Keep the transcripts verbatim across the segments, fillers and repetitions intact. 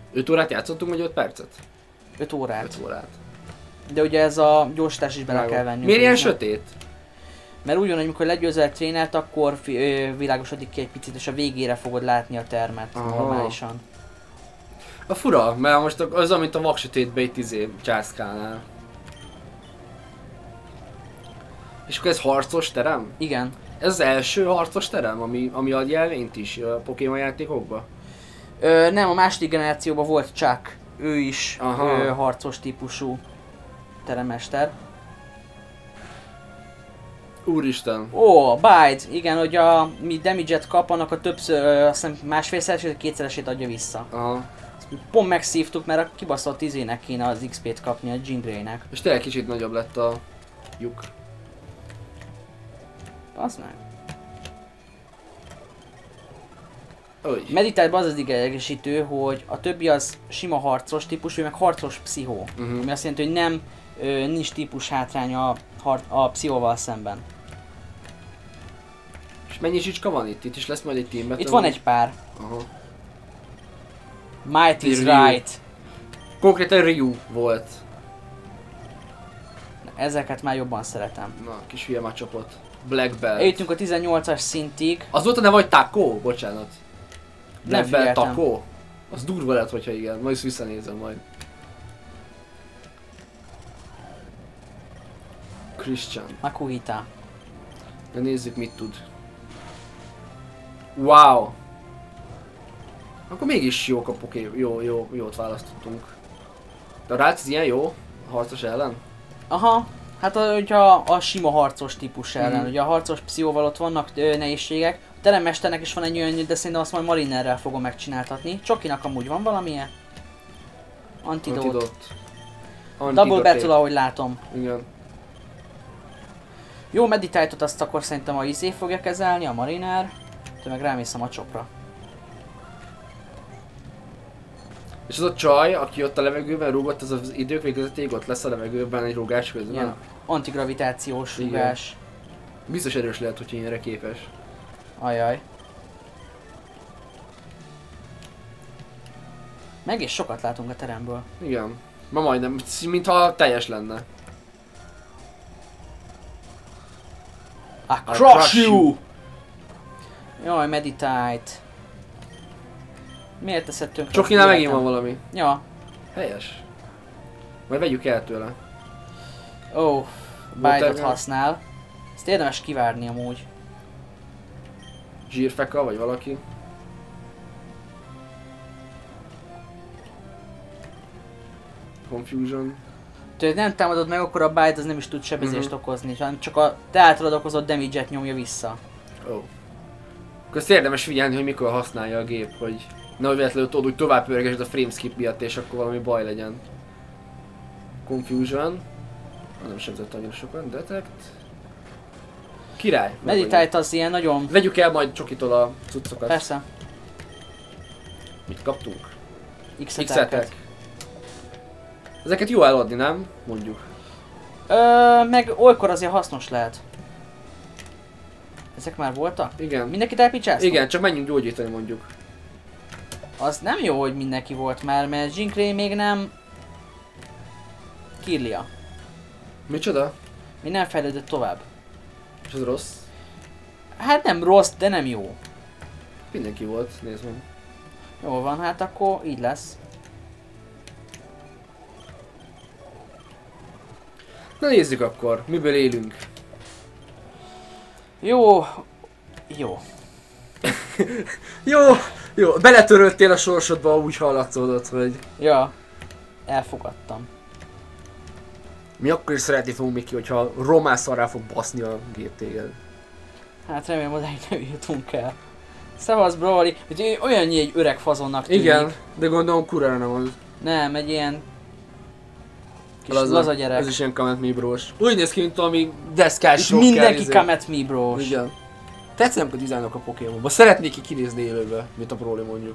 öt órát játszottunk, vagy öt percet? öt órát. öt órát. De ugye ez a gyorsítás is bele kell venni. Miért ilyen sötét? Mert úgy van, hogy amikor legyőzel a trénert, akkor ö, világosodik ki egy picit, és a végére fogod látni a termet. Aha. Normálisan. A fura, mert most az, mint a vaksötétbe itt izé császkálnál. És akkor ez harcos terem? Igen. Ez az első harcos terem, ami, ami ad jelvényt is a Pokémon játékokba? Ö, nem, a második generációban volt Chuck. Ő is Aha. ö, harcos típusú teremmester. Úristen. Ó, Bite! Igen, hogy a mi damage-et kap, annak a többször, ö, azt hiszem másfélszeresét, kétszeresét adja vissza. Aha. Pont megszívtuk, mert a kibaszott izének kéne az iksz pét kapni, a Jean Grey-nek. És tényleg kicsit nagyobb lett a lyuk. Az meg. Oly. Meditáltban az az idegesítő, hogy a többi az sima harcos típusú, meg harcos pszichó. Uh-huh. Ami azt jelenti, hogy nem, ö, nincs típus hátránya a, har- a pszichóval szemben. És mennyi zsicska van itt? Itt is lesz majd egy team battle? Itt van egy pár. Aha. Might is Ryu. right. Konkrétan Ryu volt. Ezeket már jobban szeretem. Na, kis hülye már csapott. Black Belt. Eljutunk a tizennyolcas szintig. Az volt a neve, hogy Taco? Bocsánat. Nem Black Belt figyeltem. Taco? Az durva lett, hogyha igen. Majd is visszanézem majd. Christian. Makuhita. Na nézzük, mit tud. Wow! Akkor mégis jók a poké, jó, jó, jót választottunk. De a Rác ilyen jó? A harcos ellen? Aha. Hát a- hogyha a sima harcos típus ellen, Mhm. ugye a harcos pszichóval ott vannak ö, nehézségek. A teremmesternek is van egy olyan, de szerintem azt majd Marinerrel fogom megcsináltatni. Csokinak amúgy van valamilyen? Antidót. Antidot. Double Antidot battle, épp. ahogy látom. Igen. Jó, Meditite-ot azt akkor szerintem a izé fogja kezelni, a Mariner. Te meg rámészem a csopra. És az a csaj, aki ott a levegőben rúgott, az az idők végezetéig ott lesz a levegőben egy rúgás közben. Ilyen antigravitációs Igen. rúgás. Biztos erős lehet, hogy ilyenre képes. Ajaj. Meg is sokat látunk a teremből. Igen. Ma majdnem, mintha teljes lenne. I I crush crush you! you! Jaj, Meditite. Miért teszed tönkre? Csokinál megint van valami. Ja. Helyes. Majd vegyük el tőle. Ó, oh, Bite-ot Water- használ. Ezt érdemes kivárni amúgy. Zsírfeka vagy valaki. Confusion. Tehát nem támadod meg, akkor a Bite az nem is tud sebezést Mhm. okozni, hanem csak a te általad okozott damage-et nyomja vissza. Ó. Oh. Akkor ezt érdemes figyelni, hogy mikor használja a gép, hogy nehogy véletlenül tudod, úgy tovább pörgesd a frameskip miatt, és akkor valami baj legyen. Confusion. Ah, nem sebzett annyira sokan. Detect. Király. meg vagyunk. Meditite az ilyen nagyon... Vegyük el majd Csokitól a cuccokat. Persze. Mit kaptunk? X-eteket. X-etek. Ezeket jó eladni, nem? Mondjuk. Ö, meg olykor azért hasznos lehet. Ezek már voltak? Igen. Mindenkit elpicsáztunk? Igen, csak menjünk gyógyítani mondjuk. Az nem jó, hogy mindenki volt már, mert Jean Grey még nem... Kirlia. Micsoda? Még nem fejlődött tovább. És az rossz? Hát nem rossz, de nem jó. Mindenki volt, nézd meg. Jó van, hát akkor így lesz. Na nézzük akkor, miből élünk. Jó. Jó. Jó, jó, beletörődtél a sorsodba, úgy hallatszódott, hogy... Ja. Elfogadtam. Mi akkor is szeretni fogunk, Miki, hogyha román szarrá fog baszni a gép téged. Hát remélem odáig nem jutunk el. Szevasz Broly, hogy olyan egy öreg fazonnak tűnik. Igen, de gondolom kurvára nem az. Nem, egy ilyen... Kis Laza, laza gyerek. Ez is ilyen Come at Me bros. Úgy néz ki, mint valami deszkás És rocker, mindenki izé. come at me, bros. Igen. Tetszenek a dizájnok a Pokémonban. Szeretnék ki kinézni élőbe, mint a Broly mondjuk.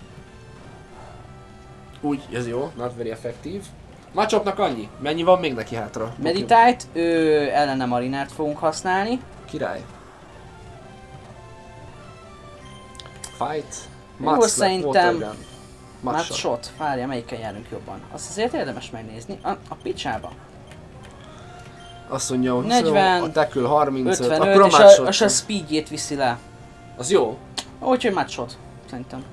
Úgy, ez jó, not very effective. Macsopnak annyi? Mennyi van még neki hátra? Meditite, ő ellene Marinert fogunk használni. Király. Fight. Jó, Mudslap, szerintem- Water Gun. Mudshot. Mudshot. Várja, melyikkel járunk jobban. Azt azért érdemes megnézni. A, a picsába. Azt mondja, hogy negyven, a tackle harmincöt, ötvenöt, akkor a és a, Mudshot. és a speedjét viszi le. Az jó. Úgyhogy Mudshot, szerintem.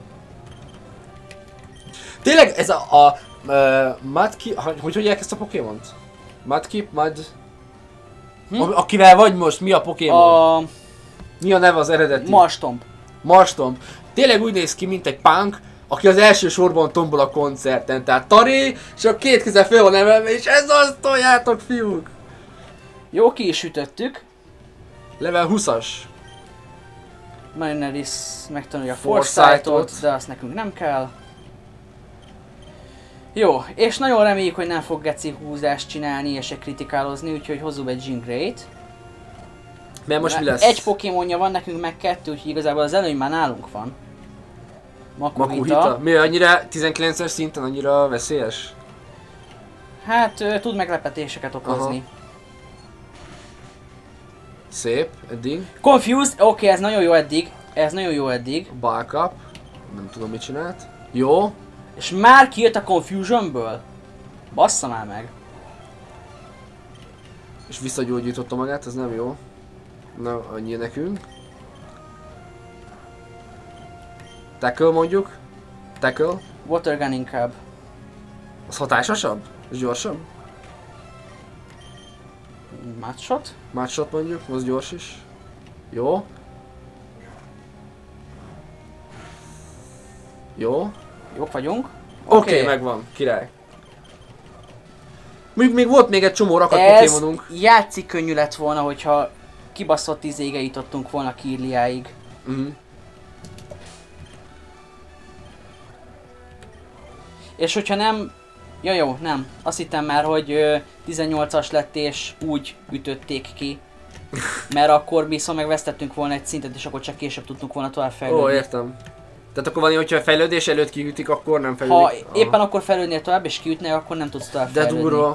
Tényleg ez a, a uh, Mudkip, hogy hogy hívják ezt a Pokémont? Mudkip, Mud... Hm? Akivel vagy most, mi a Pokémon? A... Mi a neve az eredeti? Marstomp. Marstomp. Tényleg úgy néz ki, mint egy punk, aki az első sorban tombol a koncerten. Tehát Tari, és a két keze fel van emelve, és ez azt toljátok, fiúk! Jó, ki is ütöttük. Level húszas. Marineris megtanulja a Foresight-ot. Foresight-ot, de azt nekünk nem kell. Jó, és nagyon reméljük, hogy nem fog geci húzást csinálni és se kritikálozni, úgyhogy hozzuk egy Jean Grey-t. Mert most mi lesz? Egy Pokémonja van, nekünk meg kettő, úgyhogy igazából az előny már nálunk van. Makuhita. Makuhita. Mi annyira tizenkilences szinten annyira veszélyes? Hát ö, tud meglepetéseket okozni. Aha. Szép, eddig. Confused, oké, okay, ez nagyon jó eddig. Ez nagyon jó eddig. Backup. Nem tudom mit csinált. Jó. És már kijött a Confusionből? Bassza már meg. És visszagyógyította magát, ez nem jó. Na, annyi nekünk. Tackle mondjuk. Tackle. Water Gun inkább. Az hatásosabb? És gyorsabb? Mudshot? Mudshot mondjuk, az gyors is. Jó. Jó. Jók vagyunk. Oké, Oké. okay, megvan. Király. Még, még volt még egy csomó rakat Ez Pokémonunk. játszik könnyű lett volna, hogyha kibaszott izége jutottunk volna Kirliáig. Mhm. És hogyha nem... Ja jó, nem. Azt hittem már, hogy ö, tizennyolcas lett és úgy ütötték ki. Mert akkor viszont megvesztettünk volna egy szintet, és akkor csak később tudtunk volna tovább fejlődni. Ó, értem. Tehát akkor van, hogyha a fejlődés előtt kiütik, akkor nem fejlődik. Ha éppen akkor fejlődnél tovább és kiütnél, akkor nem tudsz tovább De fejlődni. durva.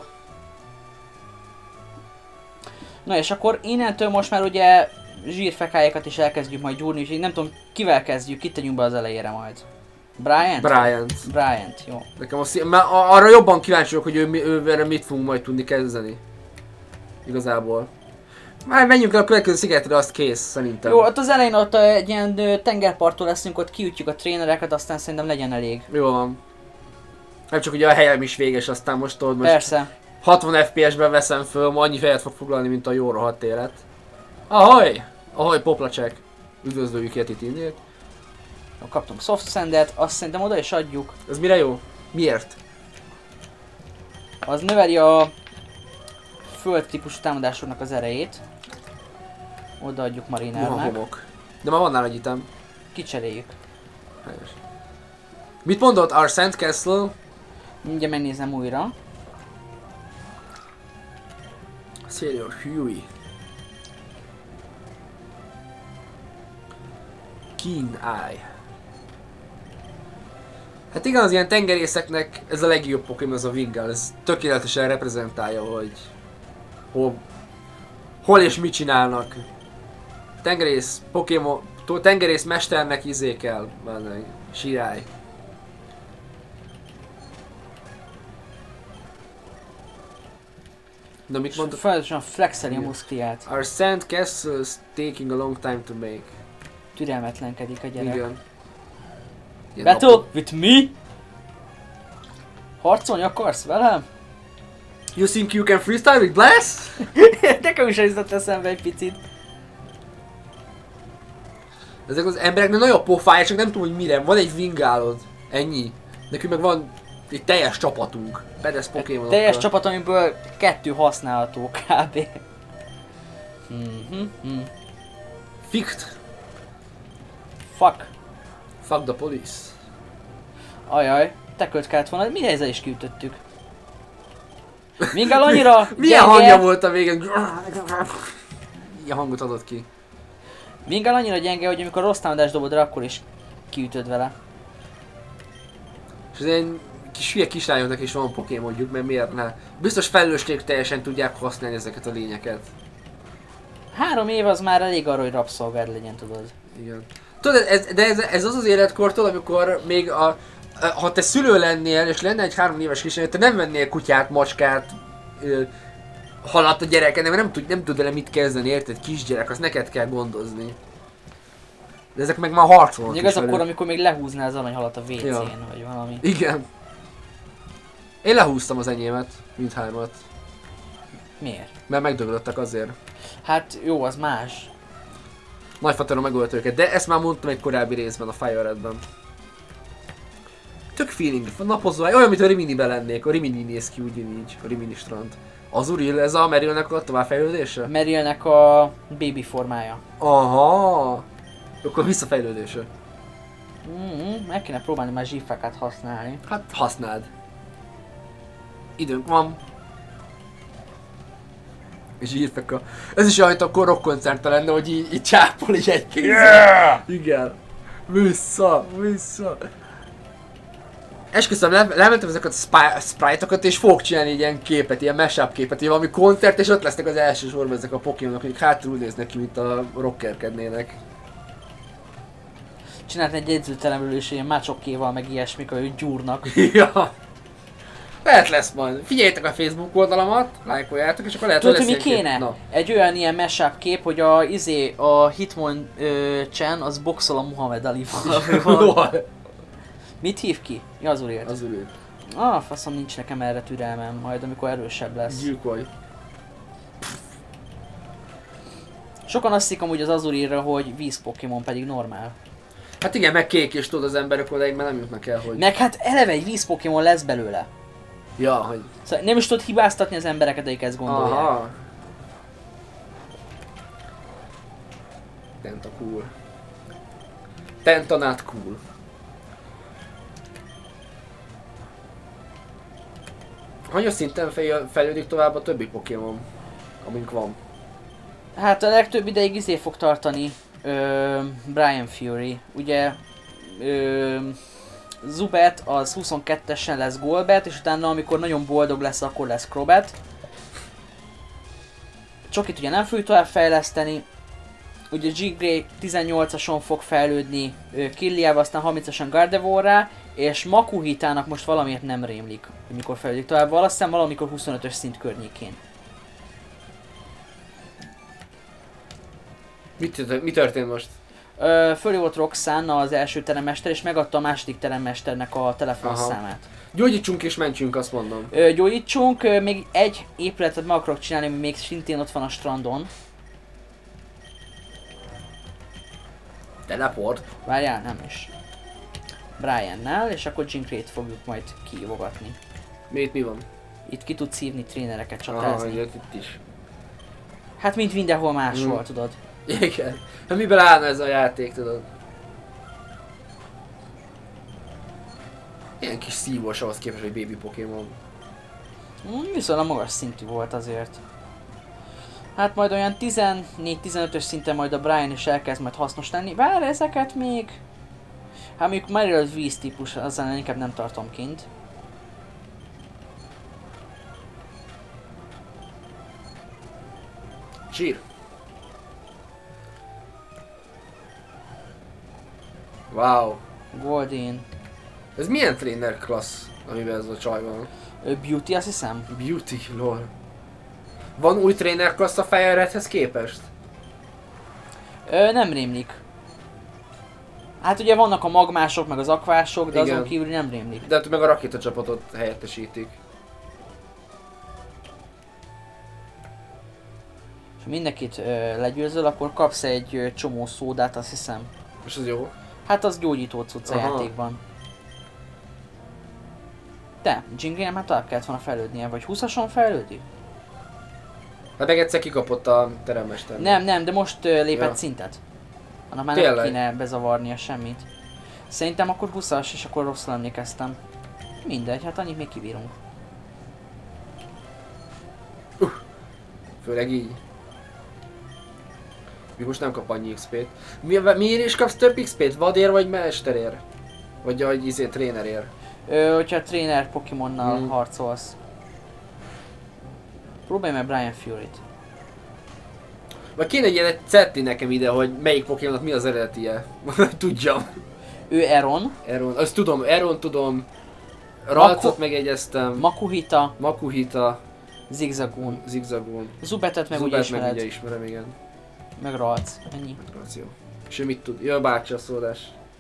Na és akkor innentől most már ugye zsírfekályákat is elkezdjük majd gyúrni, úgyhogy nem tudom kivel kezdjük, kit tegyünk be az elejére majd. Bryant? Bryant. Bryant, jó. Nekem azt, mert arra jobban kíváncsi vagyok, hogy ő, ő, ő mit fogunk majd tudni kezdeni. Igazából. Már menjünk el a következő szigetre, azt kész, szerintem. Jó, ott az elején ott egy ilyen ö, tengerparton leszünk, ott kiütjük a trénereket, aztán szerintem legyen elég. Jó van. Nem csak ugye a helyem is véges, aztán most tudod, most Persze. hatvan ef pé es-ben veszem föl, ma annyi fejet fog foglalni, mint a jó rohadt élet. Ahoy! Ahoy, poplacsek! Üdvözlőjük Yeti Tindét. Kaptunk soft sandet, azt szerintem oda is adjuk. Ez mire jó? Miért? Az növeli a föld típusú támadásoknak az erejét. Odaadjuk Moha Marinernek. homok. De már van nála egy item. Kicseréljük. Helyes. Mit mondott? Our Sandcastle? Mindjárt megnézem újra. Sailor Huey. Keen Eye. Hát igen, az ilyen tengerészeknek ez a legjobb Pokémon, az a Wingull. Ez tökéletesen reprezentálja, hogy hol, hol és mit csinálnak. Tengerész Pokémon, tengerész mesternek izé kell, benne, sirály. Na mit mondod? Folyamatosan flexeli a muszkliát. Our sand castle is taking a long time to make. Türelmetlenkedik a gyerek. Igen. Ilyen Battle napok. with me? Harcolni akarsz velem? You think you can freestyle with Blast? Nekem is jutott eszembe egy picit. Ezek az embereknek nagyon pofája, csak nem tudom, hogy mire. Van egy Wingullod. Ennyi. Nekünk meg van egy teljes csapatunk. Pedes Pokémon. Teljes csapat, amiből kettő használható kb. Mm-hmm. Ficht. Fuck. Fuck the police. Ajaj, te költ kellett volna, mi ezzel is kiütöttük. Wingull annyira Milyen gyenge, hangja volt a végén? Ilyen hangot adott ki. Wingull annyira gyenge, hogy amikor rossz támadást dobod rá, akkor is kiütöd vele. És az ilyen kis hülye kislányoknak is van Pokémonjuk, mert miért ne? Biztos felelősségük teljesen tudják használni ezeket a lényeket. Három év az már elég arra, hogy rabszolgád legyen, tudod. Igen. Tudod, ez, de ez, ez az az életkortól, amikor még a Ha te szülő lennél, és lenne egy három éves kislány, te nem vennél kutyát, macskát, ö, halat a gyereket, nem, nem tud, nem tud vele mit kezdeni, érted? Kisgyerek, azt neked kell gondozni. De ezek meg már harcolnak. Még az akkor, amikor még lehúzná az aranyhalat a vécén, ja. vagy valami. Igen. Én lehúztam az enyémet, mindhármat. Miért? Mert megdöglöttek azért. Hát jó, az más. Nagyfaterom megölt őket, de ezt már mondtam egy korábbi részben, a Fire Red-ben. Tök feeling, napozó, olyan, mint a Rimini-ben lennék. A Rimini néz ki ugyanígy, a Rimini strand. Az Uril, ez a Merilnek a továbbfejlődése? Merilnek a baby formája. Aha. Akkor visszafejlődése. Mm-hmm, meg kéne próbálni már zsífákat használni. Hát használd. Időnk van. És zsírfeka. Ez is olyan, akkor rockkoncertre lenne, hogy így, így csápol így egy kézzel. Yeah! Igen. Vissza, vissza. Esküszöm, le, lementem ezeket a sprite-okat és fogok csinálni egy ilyen képet, ilyen mashup képet, ilyen valami koncert, és ott lesznek az első sorban ezek a Pokémonok, akik hátul úgy néznek ki, mint a rockerkednének. Csinált egy jegyzőteremről is ilyen mácsokéval, meg ilyesmik, hogy gyúrnak. Ja. Lehet lesz majd. Figyeljétek a Facebook oldalamat, lájkoljátok, és akkor lehet, tudod, hogy mi kéne? No. Egy olyan ilyen mashup kép, hogy a izé, a Hitmonchan az boxol a Muhammad Alival. Mit hív ki? Ja, az Urilt. Az Urilt. Ah, faszom, nincs nekem erre türelmem, majd amikor erősebb lesz. Gyilkolj. Sokan azt hiszik amúgy az Azurilra, hogy víz Pokémon, pedig normál. Hát igen, meg kék és tudod az emberek odáig, mert nem jutnak el, hogy... Meg hát eleve egy víz Pokémon lesz belőle. Ja, hogy... Szóval nem is tudod hibáztatni az embereket, akik ezt gondolják. Aha. Tentacool. Tentanát cool. Hanyas szinten fejlődik tovább a többi Pokémon, amink van? Hát a legtöbb ideig izé fog tartani ö, Brian Fury. Ugye ö, Zubat az huszonkettesen lesz Golbat, és utána amikor nagyon boldog lesz, akkor lesz Crobat. Csokit ugye nem fogjuk tovább fejleszteni. Ugye G-Gray tizennyolcason fog fejlődni Killiával, aztán harmincasan Gardevoirrá, és Makuhitának most valamiért nem rémlik, hogy mikor fejlődik tovább, valószínűleg valamikor huszonötös szint környékén. Mit, mi történt most? Ö, fölé volt Roxanne az első teremmester, és megadta a második teremmesternek a telefonszámát. Gyógyítsunk és mentsünk, azt mondom. Ö, gyógyítsunk, ö, még egy épületet meg akarok csinálni, ami még szintén ott van a strandon. Teleport. Várjál, nem is. Briannel, és akkor Jinkray-t fogjuk majd kiívogatni. Miért mi van? Itt ki tudsz hívni trénereket, csatázni. csatázni. Aha, itt is. Hát mint mindenhol máshol, mm. tudod. Igen. Hát miben állna ez a játék, tudod? Ilyen kis szívós ahhoz képest, hogy baby Pokémon. Mm, viszonylag magas szintű volt azért. Hát majd olyan tizennégy-tizenötös szinten majd a Brian is elkezd majd hasznos lenni. Bár ezeket még... Hát mondjuk Marill az víz típus, azzal inkább nem tartom kint. Zsír. Wow. Goldin. Ez milyen trainer class, amiben ez a csaj van? Beauty, azt hiszem. Beauty, lol. Van új trainer class a Fire Redhez képest? Ö, nem rémlik. Hát ugye vannak a magmások, meg az akvások, de igen, azon kívül nem rémlik. De hát meg a rakétacsapatot helyettesítik. És ha mindenkit ö, legyőzöl, akkor kapsz egy ö, csomó szódát, azt hiszem. És az jó? Hát az gyógyító cucc a játékban. De, Jingle nem hát tovább kellett volna fejlődnie, vagy húszason fejlődik? Hát meg egyszer kikapott a teremmester. Nem, nem, de most ö, lépett ja. szintet. Annak már tényleg? nem kéne bezavarnia semmit. Szerintem akkor húszas, és akkor rosszul emlékeztem. Mindegy, hát annyit még kibírunk. Uh, főleg így. Mi most nem kap annyi iksz pét. Mi, miért is kapsz több iksz pét? Vadér vagy mesterér? Vagy a izé trénerér? Ö, hogyha tréner Pokemonnal hmm. harcolsz. Próbálj meg Brian Fury-t. Vagy kéne egy ilyen szetti nekem ide, hogy melyik Pokémonnak mi az eredetie. Tudjam. Ő Eron. Eron, azt tudom, Eron tudom. Ralcot Maku- megjegyeztem. Makuhita, Makuhita, Zigzagoon. Zigzagoon. Zubetet meg ugye Zubert meg ismered. ugye ismerem, igen. Meg Ralc. Ennyi. Az jó. És ő mit tud? Ja, bácsi a szódás.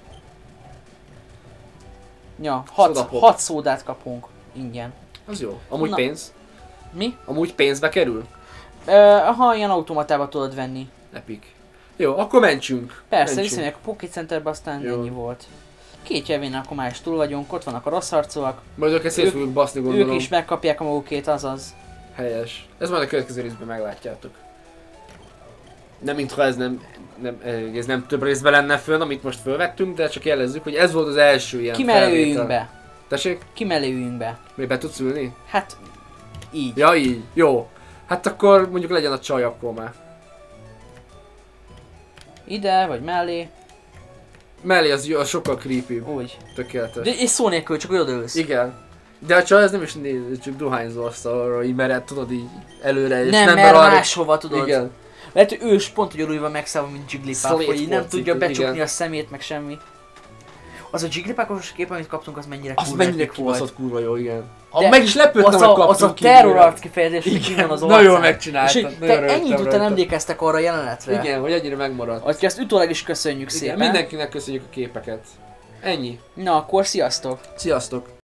Ja, hat, Szódapop. hat szódát kapunk ingyen. Az jó. Amúgy Na. pénz. Mi? Amúgy pénzbe kerül? Ö, aha, ilyen automatába tudod venni. Epic. Jó, akkor mentsünk. Persze, mentsünk. viszonylag a Poké Centerben aztán Jó. ennyi volt. Két jelvénnel akkor már is túl vagyunk, ott vannak a rossz arcúak. Majd őket szét Ők- fogjuk baszni, gondolom. Ők is megkapják a magukét, azaz. Helyes. Ez majd a következő részben meglátjátok. Nem mintha ez nem, nem, ez nem több részben lenne fönn, amit most fölvettünk, de csak jelezzük, hogy ez volt az első ilyen Kimelőjünk felvétel. be. Tessék? Kimelőjünk be. Még be tudsz ülni? Hát, így. Ja, így. Jó. Hát akkor mondjuk legyen a csaj akkor már. Ide, vagy mellé. Mellé az, jó, az sokkal creepy. Úgy. Tökéletes. De és szó nélkül, csak odaülsz. Igen. De a csaj ez nem is néz, csak dohányzó asztalra, így mered, tudod így előre, és Nem, nem mert mer arra- máshova tudod. Igen. Lehet, hogy ő is pont ugyanúgy van megszállva, mint Jigglypuff, Slate hogy így nem foci, tudja becsukni igen. a szemét, meg semmi. Az a Jigglypuffos kép, amit kaptunk, az mennyire Az kurva mennyire epic volt. kibaszott kurva jó, igen. De A, meg is lepődtem, Az hogy a, kaptunk az a ki terror újra. art kifejezés, hogy ki van az Nagyon arcán. jól megcsináltad, És hogy nagyon te rögtem ennyit után rajta. emlékeztek arra a jelenetre. Igen, hogy ennyire megmaradt. Azt ezt utólag is köszönjük Igen, szépen. mindenkinek köszönjük a képeket. Ennyi. Na akkor sziasztok! Sziasztok!